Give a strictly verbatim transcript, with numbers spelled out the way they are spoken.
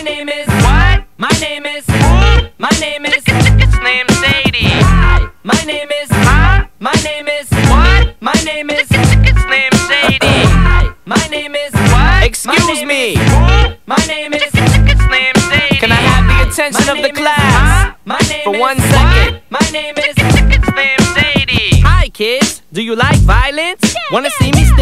name is What? My name is Who? My name is It's named Sadie. Hi. My name is Huh? My name is What? My name is It's named Sadie. Hi. My name is What? Excuse me. Who? My name is It's named Sadie. Can I have the attention My of the name is- class My name for is one second? My name is It's named Sadie. Hi kids, do you like violence? Wanna see me